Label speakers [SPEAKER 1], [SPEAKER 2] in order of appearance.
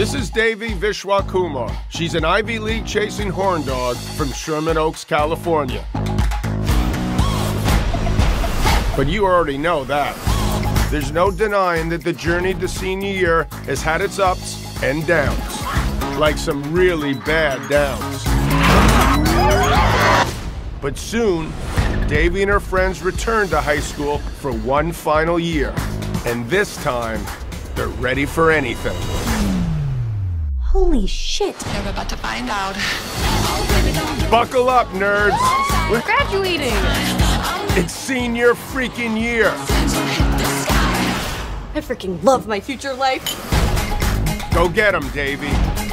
[SPEAKER 1] This is Devi Vishwakumar. She's an Ivy League chasing horn dog from Sherman Oaks, California. But you already know that. There's no denying that the journey to senior year has had its ups and downs, like some really bad downs. But soon, Devi and her friends return to high school for one final year. And this time, they're ready for anything.
[SPEAKER 2] Holy shit.
[SPEAKER 3] You're about to find out.
[SPEAKER 1] Buckle up, nerds.
[SPEAKER 2] We're graduating.
[SPEAKER 1] It's senior freaking year.
[SPEAKER 2] I freaking love my future life.
[SPEAKER 1] Go get 'em, Davey.